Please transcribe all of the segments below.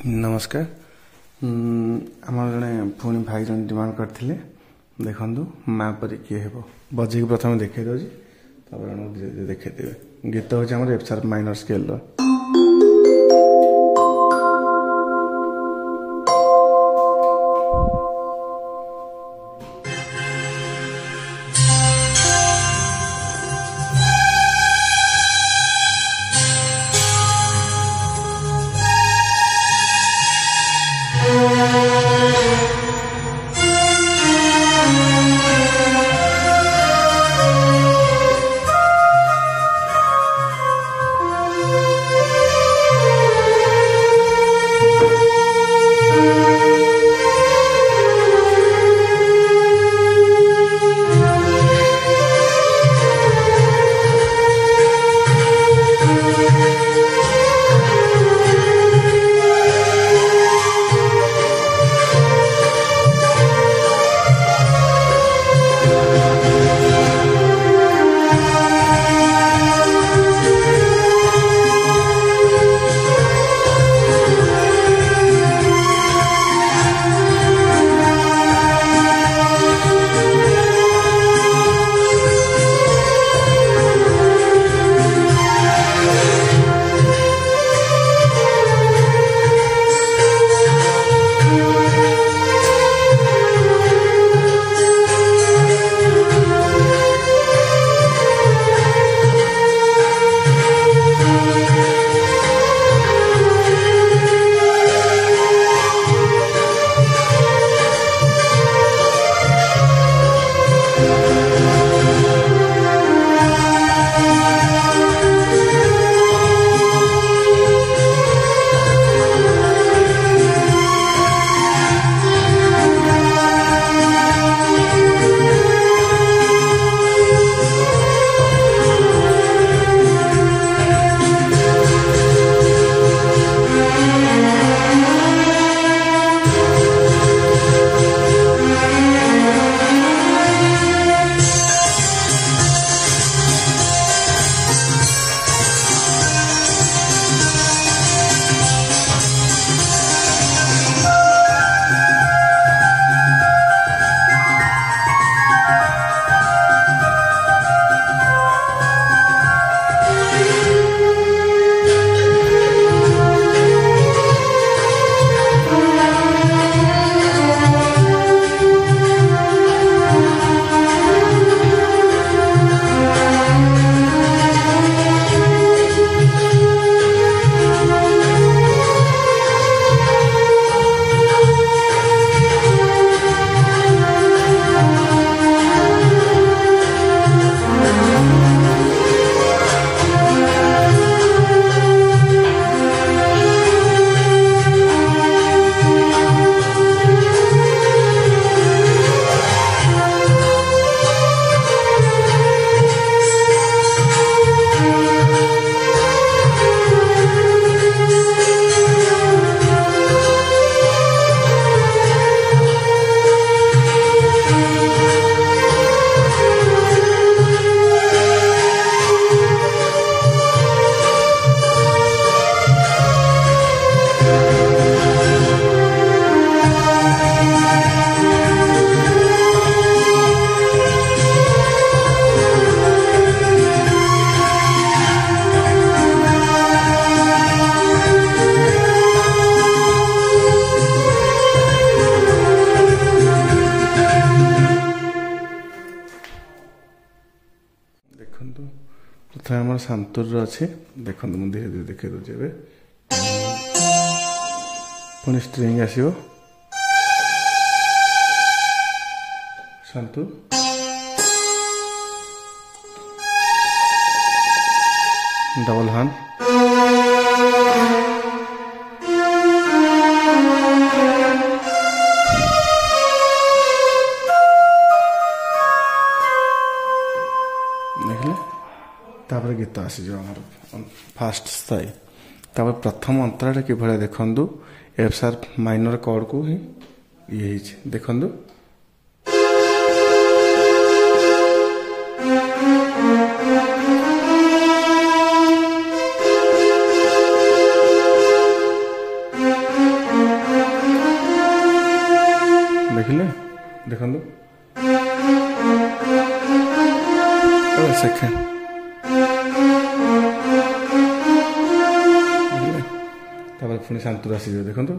नमस्कार। आम जड़े पुणी भाई जन डिमांड करते देखु माँ परी किए हे बजे प्रथम देखे दूसरी धीरे धीरे देखे गीत हूँ एफ शार्प माइनर स्केल। प्रथम आम शांतुर अच्छे देखो मुझे धीरे धीरे देखे दूसरी पुणी स्ट्रिंग आसो शांतुर डबल हैंड तापर गीत आसीज फास्ट स्थाई तापर प्रथम अंतराटा कि देखु एफ शार्प माइनर कॉर्ड को ही ये देखु ଦେଖିଲେ ଦେଖନ୍ତୁ ସେକେଣ୍ଡ ତାପରେ ପୁଣି ଶାନ୍ତରୁ ଆସିଯିବ ଦେଖନ୍ତୁ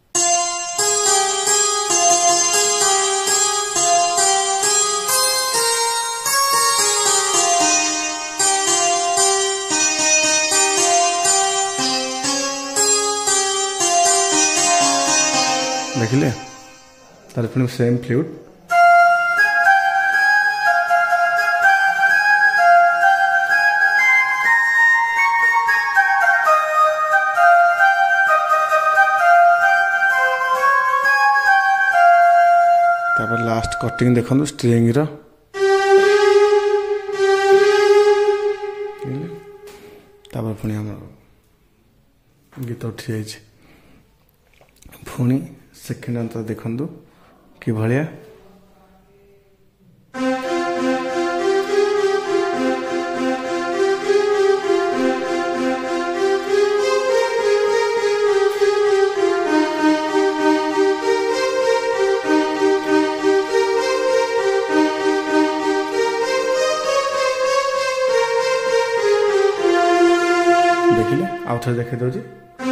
ଦେଖିଲେ ତାର ପୁଣି ସେମ୍ ଫ୍ଲୁଟ୍ ତାପରେ ଲାଷ୍ଟ କଟିଂ ଦେଖନ୍ତୁ ଷ୍ଟ୍ରିଙ୍ଗର ତାପରେ ପୁଣି ଆମର ଗୀତ ଉଠି ଯାଇଛି ପୁଣି ସେକେଣ୍ଡ ଅନ୍ତର ଦେଖନ୍ତୁ କିଭଳିଆ ଦେଖିଲେ ଆଉ ଥରେ ଦେଖାଇ ଦେଉଛି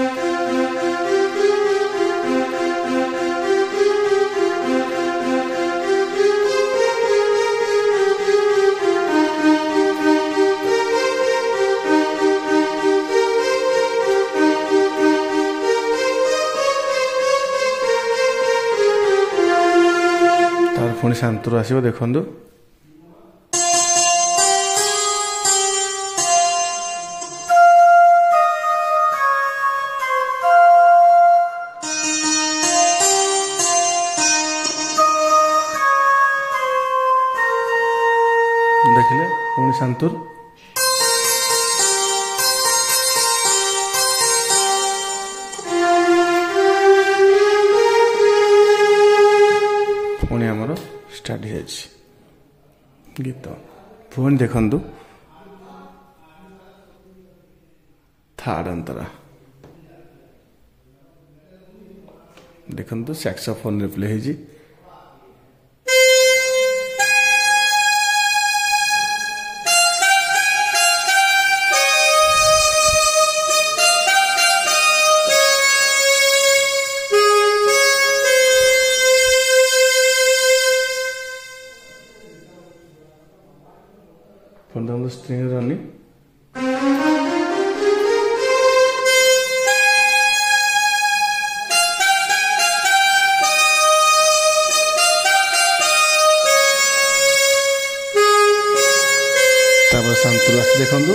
ପୁଣି ଶାନ୍ତରୁ ଆସିବ ଦେଖନ୍ତୁ ଦେଖିଲେ ପୁଣି ଶାନ୍ତରୁ ପୁଣି ଆମର ଷ୍ଟାର୍ଟ ହେଇଯାଇଛି ଗୀତ ପୁଣି ଦେଖନ୍ତୁ ଥାର୍ଡ ଅନ୍ତରା ଦେଖନ୍ତୁ ସାକ୍ସୋଫୋନରେ ପ୍ଲେ ହେଇଛି Fundamental string running. तापर शांतु आस देखंतु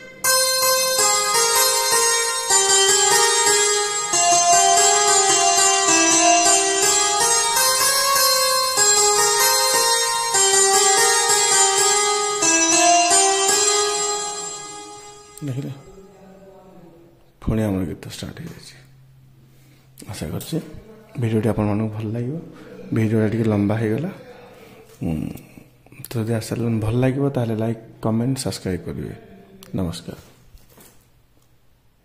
देखिले पुणी आम गीत स्टार्ट हो आशा करছি भिडियोटी आपण मानक भल लगे भिडियोटा टी लंबा हो गला तो जब आशा भल लगे ताले लाइक कमेंट सब्सक्राइब करेंगे नमस्कार।